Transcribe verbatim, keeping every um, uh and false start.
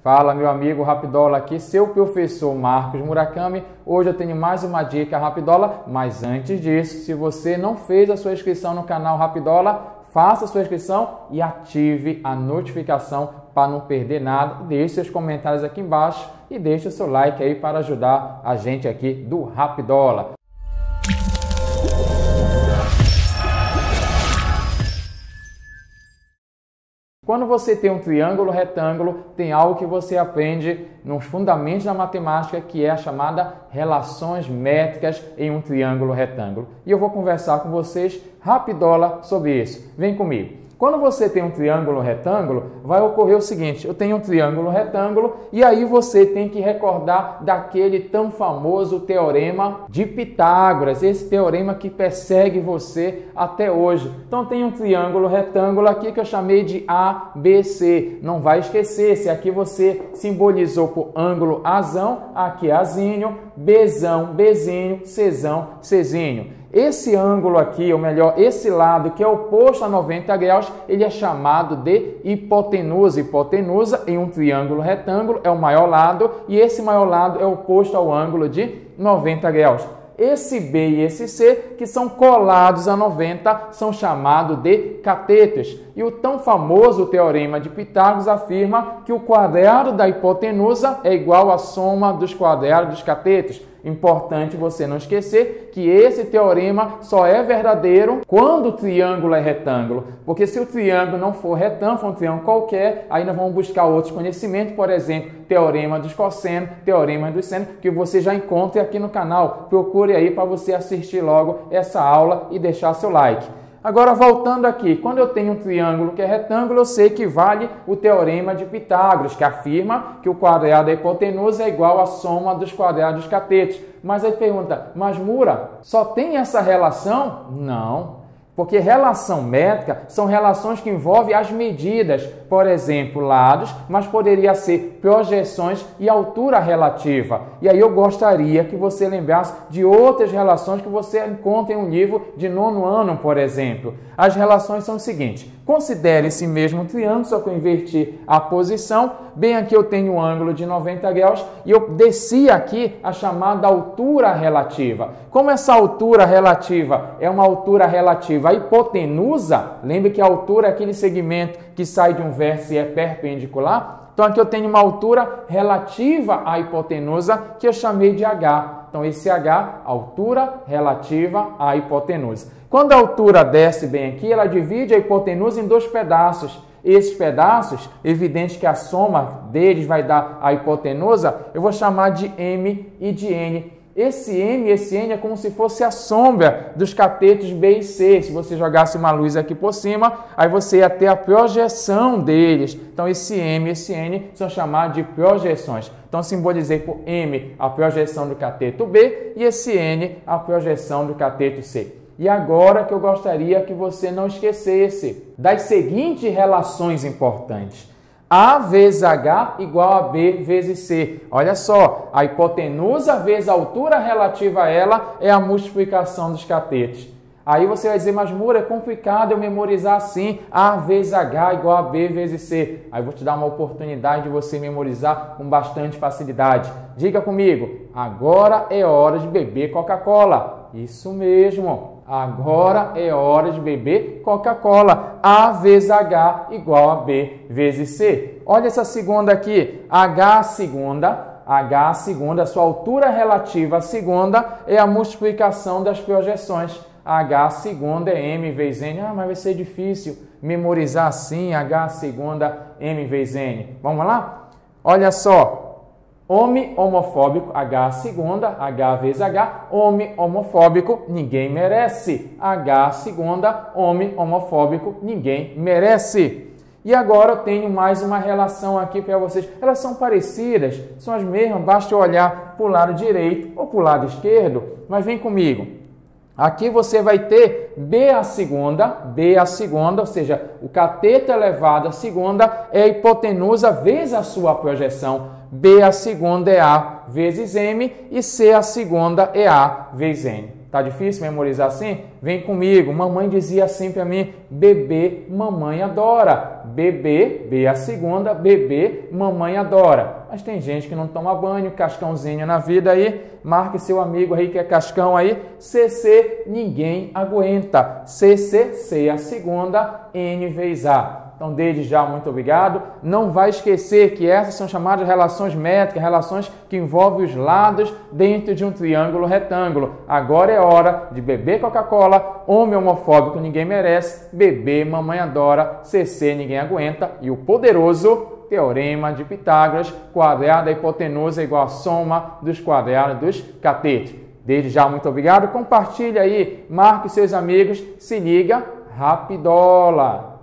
Fala, meu amigo Rapidola aqui, seu professor Marcos Murakami. Hoje eu tenho mais uma dica Rapidola, mas antes disso, se você não fez a sua inscrição no canal Rapidola, faça a sua inscrição e ative a notificação para não perder nada. Deixe seus comentários aqui embaixo e deixe o seu like aí para ajudar a gente aqui do Rapidola. Quando você tem um triângulo retângulo, tem algo que você aprende nos fundamentos da matemática, que é a chamada relações métricas em um triângulo retângulo. E eu vou conversar com vocês Rapidola sobre isso. Vem comigo. Quando você tem um triângulo retângulo, vai ocorrer o seguinte: eu tenho um triângulo retângulo e aí você tem que recordar daquele tão famoso teorema de Pitágoras, esse teorema que persegue você até hoje. Então tem um triângulo retângulo aqui que eu chamei de A B C. Não vai esquecer, se aqui você simbolizou por ângulo Azão, aqui é Azinho, Bzão, Bzinho, Czão, Czinho. Esse ângulo aqui, ou melhor, esse lado que é oposto a noventa graus, ele é chamado de hipotenusa. Hipotenusa em um triângulo retângulo é o maior lado e esse maior lado é oposto ao ângulo de noventa graus. Esse B e esse C, que são colados a noventa, são chamados de catetos. E o tão famoso teorema de Pitágoras afirma que o quadrado da hipotenusa é igual à soma dos quadrados dos catetos. Importante você não esquecer que esse teorema só é verdadeiro quando o triângulo é retângulo. Porque se o triângulo não for retângulo, for um triângulo qualquer, aí nós vamos buscar outros conhecimentos, por exemplo, teorema dos cossenos, teorema dos senos, que você já encontra aqui no canal. Procure aí para você assistir logo essa aula e deixar seu like. Agora, voltando aqui, quando eu tenho um triângulo que é retângulo, eu sei que vale o teorema de Pitágoras, que afirma que o quadrado da hipotenusa é igual à soma dos quadrados dos catetos. Mas aí pergunta, mas Mura, só tem essa relação? Não. Porque relação métrica são relações que envolvem as medidas, por exemplo, lados, mas poderia ser projeções e altura relativa. E aí eu gostaria que você lembrasse de outras relações que você encontra em um livro de nono ano, por exemplo. As relações são o seguinte: considere esse mesmo triângulo, só que eu inverti a posição. Bem aqui eu tenho um ângulo de noventa graus e eu desci aqui a chamada altura relativa. Como essa altura relativa é uma altura relativa à hipotenusa, lembre que a altura é aquele segmento que sai de um vértice e é perpendicular. Então aqui eu tenho uma altura relativa à hipotenusa que eu chamei de H. Então esse H, altura relativa à hipotenusa. Quando a altura desce bem aqui, ela divide a hipotenusa em dois pedaços. Esses pedaços, evidente que a soma deles vai dar a hipotenusa, eu vou chamar de M e de N. Esse M e esse N é como se fosse a sombra dos catetos B e C. Se você jogasse uma luz aqui por cima, aí você ia ter a projeção deles. Então esse M e esse N são chamados de projeções. Então simbolizei por M a projeção do cateto B e esse N a projeção do cateto C. E agora que eu gostaria que você não esquecesse das seguintes relações importantes. A vezes H igual a B vezes C. Olha só, a hipotenusa vezes a altura relativa a ela é a multiplicação dos catetos. Aí você vai dizer, mas Mura, é complicado eu memorizar assim, A vezes H igual a B vezes C. Aí eu vou te dar uma oportunidade de você memorizar com bastante facilidade. Diga comigo, agora é hora de beber Coca-Cola. Isso mesmo. Agora é hora de beber Coca-Cola. A vezes H igual a B vezes C. Olha essa segunda aqui. H segunda, H segunda, a sua altura relativa à segunda é a multiplicação das projeções. H segunda é M vezes N. Ah, mas vai ser difícil memorizar assim, H segunda, M vezes N. Vamos lá? Olha só. Homem homofóbico, H segunda, H vezes H, homem homofóbico, ninguém merece. H segunda, homem homofóbico, ninguém merece. E agora eu tenho mais uma relação aqui para vocês. Elas são parecidas, são as mesmas, basta olhar para o lado direito ou para o lado esquerdo. Mas vem comigo. Aqui você vai ter B a segunda, B a segunda, ou seja, o cateto elevado a segunda é a hipotenusa vezes a sua projeção. B a segunda é A vezes M e C a segunda é A vezes N. Tá difícil memorizar assim? Vem comigo. Mamãe dizia sempre a mim: bebê, mamãe adora. Bebê, B a segunda, bebê, mamãe adora. Mas tem gente que não toma banho, cascãozinho na vida aí. Marque seu amigo aí que é cascão aí. C C, ninguém aguenta. C C, C a segunda, N vezes A. Então, desde já, muito obrigado. Não vai esquecer que essas são chamadas relações métricas, relações que envolvem os lados dentro de um triângulo retângulo. Agora é hora de beber Coca-Cola, homem homofóbico ninguém merece, beber mamãe adora, C C ninguém aguenta e o poderoso Teorema de Pitágoras, quadrado da hipotenusa é igual à soma dos quadrados dos catetos. Desde já, muito obrigado. Compartilhe aí, marque seus amigos, se liga, rapidola!